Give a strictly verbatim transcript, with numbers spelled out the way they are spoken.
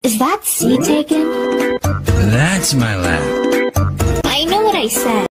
Is that C taken? That's my lap. I know what I said.